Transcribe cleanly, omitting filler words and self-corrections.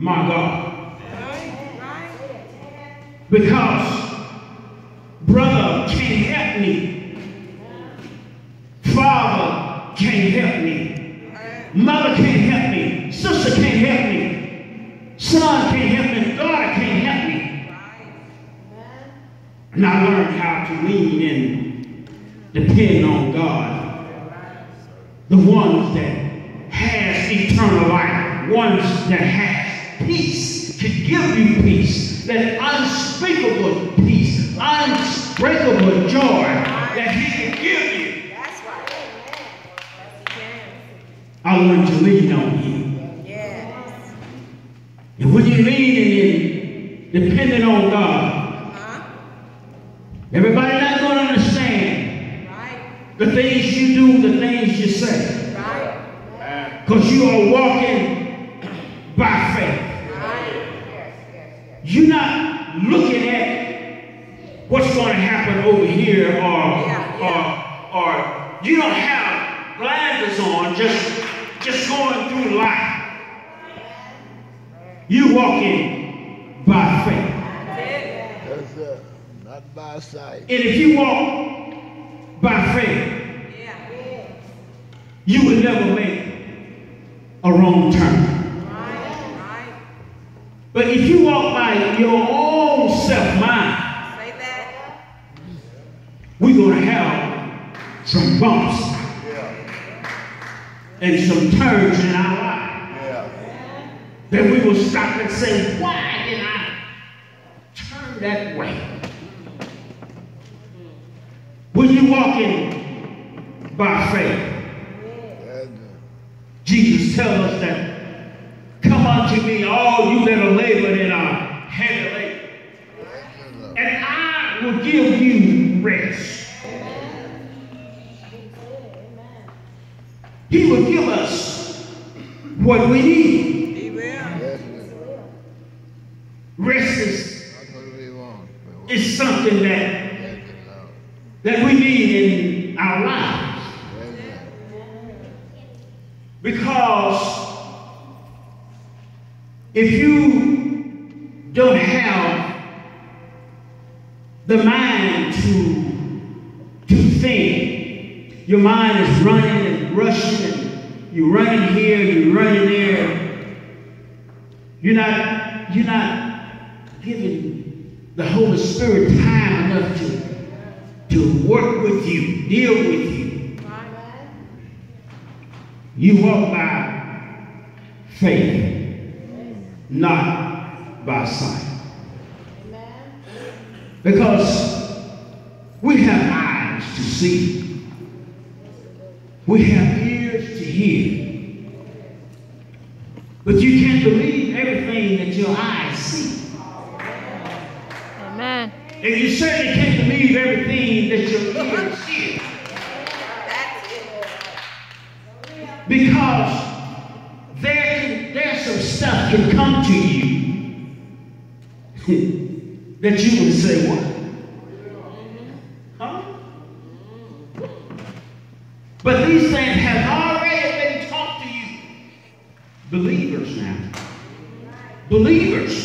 my God. Because brother can't help me. Father can't help me. Mother can't help me. Sister can't help me. Son can't help me. Daughter can't help me. And I learned how to lean and depend on God. The ones that has eternal life. Ones that has peace. Can give you peace. That unspeakable peace. Unbreakable joy that he can give you. That's right. I learned to lean on him. Yes. And when you're leaning and depending on God, everybody not going to understand the things you do, the things you say. Because you are walking by faith. You're not looking at what's going to happen over here or you don't have blinders on just going through life. You're walking by faith. That's it. Not by sight. And if you walk by faith, you will never make a wrong turn. But if you walk by your own self-mind, we're going to have some bumps and some turns in our life. Then we will stop and say, why did I turn that way? When you're walking by faith, Jesus tells us that, come unto me, all you that are labored and are heavy laden, and I will give you rest. He will give us what we need. He will. Rest is something that we need in our lives. Because if you don't have the mind to think, your mind is running and rushing, and you're running here, you're running there. You're not giving the Holy Spirit time enough to work with you, deal with you. You walk by faith, not by sight. Because we have eyes to see. We have ears to hear. But you can't believe everything that your eyes see. Amen. And you certainly can't believe everything that your ears hear. Because there's some stuff can come to you that you would say, what? Huh? But these things have already been taught to you. Believers now. Believers.